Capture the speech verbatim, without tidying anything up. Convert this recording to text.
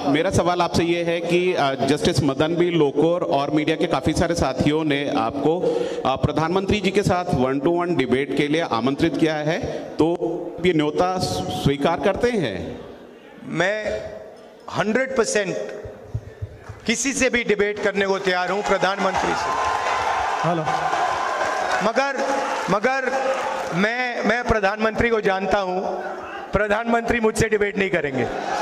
मेरा सवाल आपसे ये है कि जस्टिस मदन बी लोकुर और मीडिया के काफ़ी सारे साथियों ने आपको आ, प्रधानमंत्री जी के साथ वन टू वन डिबेट के लिए आमंत्रित किया है, तो ये न्योता स्वीकार करते हैं? मैं हंड्रेड परसेंट किसी से भी डिबेट करने को तैयार हूं, प्रधानमंत्री से। हेलो। मगर मगर मैं मैं प्रधानमंत्री को जानता हूं, प्रधानमंत्री मुझसे डिबेट नहीं करेंगे।